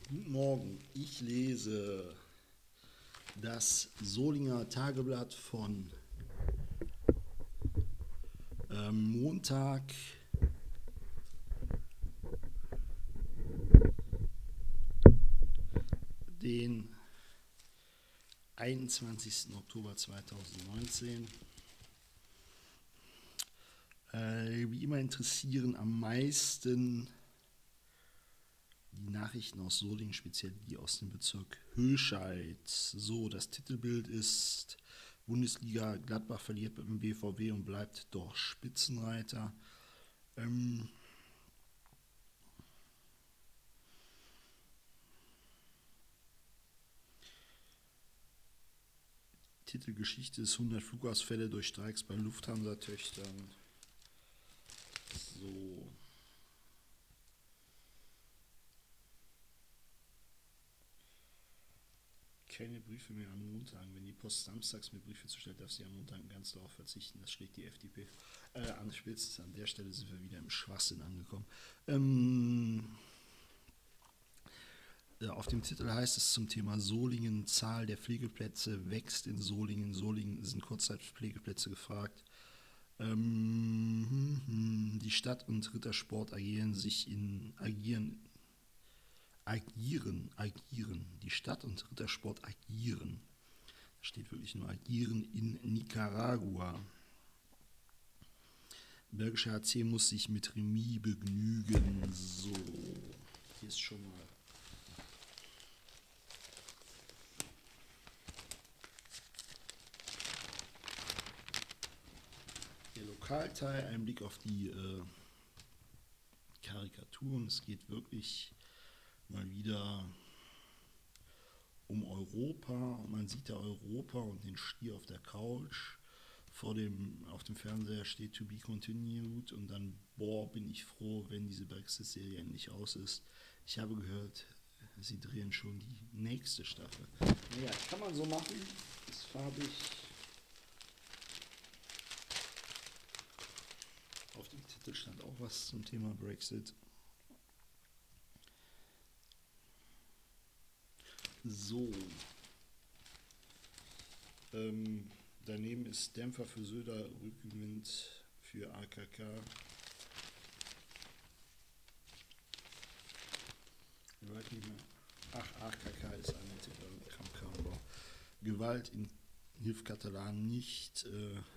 Guten Morgen, ich lese das Solinger Tageblatt von Montag, den 21. Oktober 2019. Wie immer interessieren am meisten die Nachrichten aus Solingen, speziell die aus dem Bezirk Höscheid. So, das Titelbild ist: Bundesliga, Gladbach verliert beim BVB und bleibt doch Spitzenreiter. Titelgeschichte ist 100 Flugausfälle durch Streiks bei Lufthansa-Töchtern. So. Keine Briefe mehr an Montagen. Wenn die Post samstags mir Briefe zustellt, darf sie am Montag ganz darauf verzichten. Das schlägt die FDP an Spitze. An der Stelle sind wir wieder im Schwachsinn angekommen. Auf dem Titel heißt es zum Thema Solingen: Zahl der Pflegeplätze wächst in Solingen. Solingen sind Kurzzeitpflegeplätze gefragt. Die Stadt und Rittersport agieren. Die Stadt und Rittersport agieren. Da steht wirklich nur agieren in Nicaragua. Bergischer HC muss sich mit Remis begnügen. So, hier ist schon mal der Lokalteil, ein Blick auf die Karikaturen. Es geht wirklich mal wieder um Europa und man sieht da Europa und den Stier auf der Couch. Auf dem Fernseher steht "To be continued" und dann, bin ich froh, wenn diese Brexit-Serie endlich aus ist. Ich habe gehört, sie drehen schon die nächste Staffel. Naja, kann man so machen, ist farbig. Auf dem Titel stand auch was zum Thema Brexit. So. Daneben ist Dämpfer für Söder, Rückenwind für AKK. Ich weiß nicht mehr. AKK ist ein Kramp-Karrenbau. Gewalt hilft Katalanen nicht.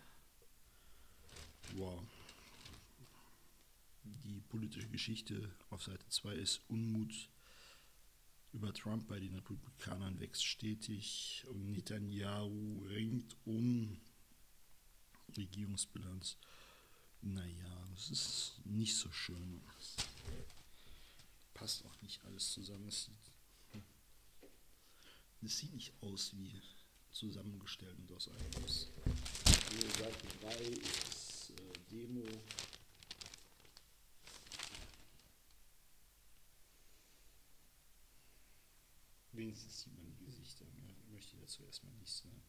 Die politische Geschichte auf Seite 2 ist: Unmut über Trump bei den Republikanern wächst stetig und Netanyahu ringt um Regierungsbilanz. Naja, das ist nicht so schön. Passt auch nicht alles zusammen. Es sieht nicht aus wie zusammengestellt und aus einem Guss. Seite 3 ist Demo. Wenigstens sieht man die Gesichter. Mehr möchte ich dazu erstmal nicht sagen.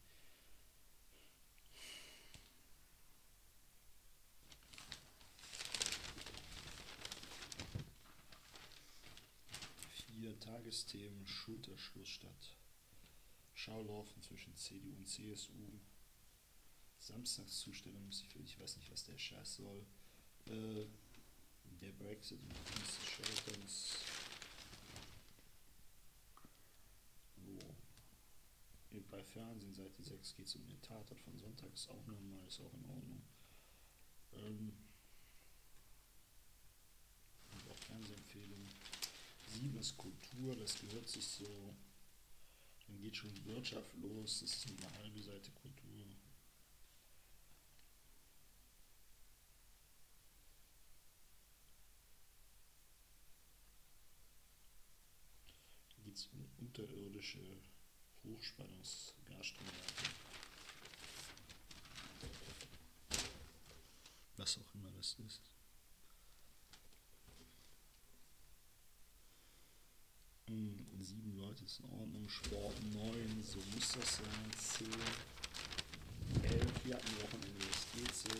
Tagesthemen: Schulterschluss statt Schaulaufen zwischen CDU und CSU. Samstagszustellung, ich weiß nicht, was der Scheiß soll. Der Brexit und die Dienst des Scheiterns. Bei Fernsehen, Seite 6, geht es um den Tatort von Sonntag, ist auch normal, ist auch in Ordnung. Und auch Fernsehempfehlungen. 7 ist Kultur, das gehört sich so. Dann geht schon Wirtschaft los, das ist nur eine halbe Seite Kultur. Dann geht es um unterirdische Hochspannungsgasstromleitung. Was auch immer das ist. Hm, 7 Leute ist in Ordnung. Sport 9, so muss das sein. 10, 11, wir hatten Wochenende, das geht so.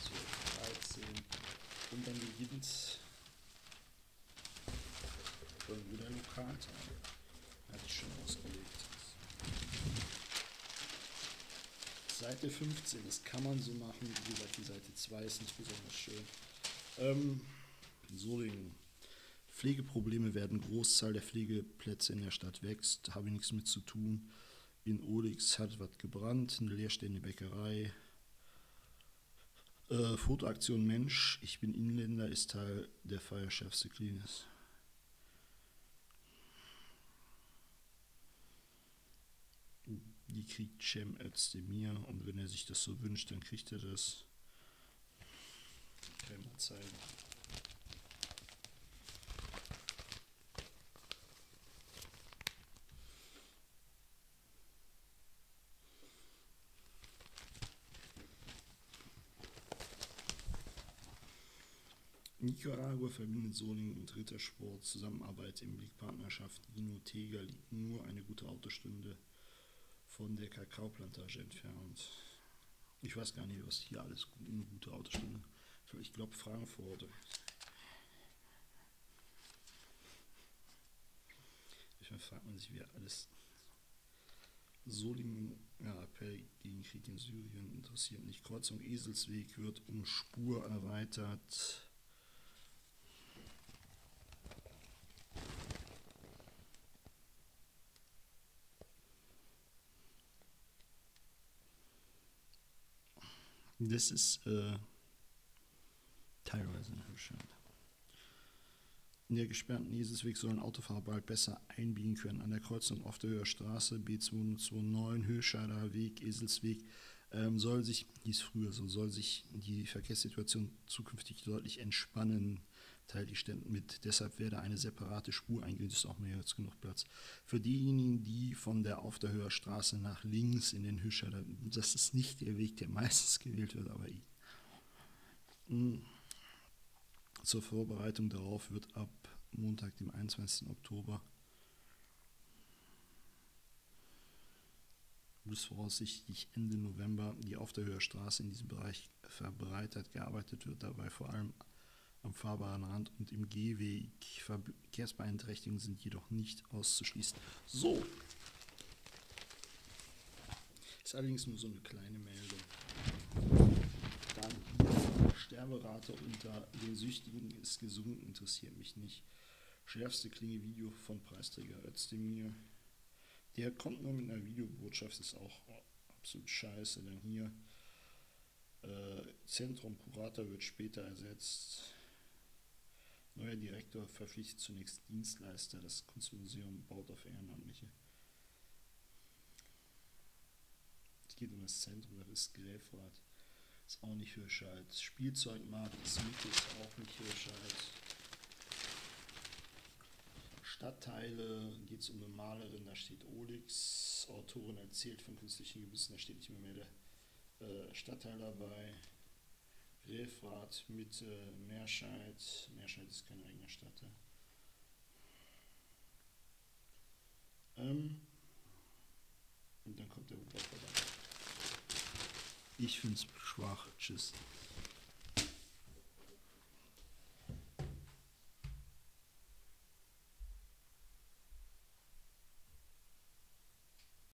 12, 13. Und dann beginnt Köln, wo der Lokalteil hatte ich schon ausgelegt. Seite 15, das kann man so machen. Wie gesagt, die Seite 2 ist nicht besonders schön. Solingen. Pflegeprobleme werden, Großzahl der Pflegeplätze in der Stadt wächst, habe ich nichts mit zu tun. In Olix hat was gebrannt, eine leerstehende Bäckerei. Fotoaktion Mensch, ich bin Inländer, ist Teil der Feierschärfste Klinis. Die kriegt Cem Özdemir und wenn er sich das so wünscht, dann kriegt er das. Kann ich mal zeigen. Nicaragua verbindet Solingen und Rittersport, Zusammenarbeit im Blick, Partnerschaft. Dino Tega liegt nur eine gute Autostunde von der Kakaoplantage entfernt. Ich weiß gar nicht, was hier alles eine gute Autostunde. Ich glaube Frankfurt. Manchmal fragt man sich, wer alles. Solingen, ja, Appell gegen Krieg in Syrien interessiert nicht. Kreuzung Eselsweg wird um Spur erweitert. Das ist teilweise eine Hübsche. In der gesperrten Eselsweg sollen Autofahrer bald besser einbiegen können. An der Kreuzung auf der Höher Straße, B229, Höscheider Weg, Eselsweg, hieß früher so, soll sich die Verkehrssituation zukünftig deutlich entspannen, teilt die Städte mit. Deshalb werde eine separate Spur eingeführt, ist auch mehr als genug Platz. Für diejenigen, die von der auf der Höher Straße nach links in den Höscheider, das ist nicht der Weg, der meistens gewählt wird, aber zur Vorbereitung darauf wird ab Montag, dem 21. Oktober, bis voraussichtlich Ende November die auf der Höher Straße in diesem Bereich verbreitert gearbeitet wird, dabei vor allem am fahrbaren Rand und im Gehweg. Verkehrsbeeinträchtigungen sind jedoch nicht auszuschließen. So, ist allerdings nur so eine kleine Meldung. Dann Sterberate unter den Süchtigen ist gesunken, interessiert mich nicht. Schärfste Klinge-Video von Preisträger Özdemir. Der kommt nur mit einer Videobotschaft, ist auch absolut scheiße. Dann hier Zentrum Curata wird später ersetzt. Neuer Direktor verpflichtet zunächst Dienstleister. Das Kunstmuseum baut auf Ehrenamtliche. Es geht um das Zentrum, das ist Gräfrath. Ist auch nicht Hirscheid. Spielzeugmarkt Mitte ist auch nicht Hirscheid. Stadtteile, geht es um eine Malerin, da steht Olix. Autorin erzählt von künstlichen Gebissen, da steht nicht mehr der Stadtteil dabei. Gräfrath, Mitte, Meerscheid. Meerscheid ist kein eigener Stadtteil. Und dann kommt der Wuppertal. Ich finde es schwach. Tschüss.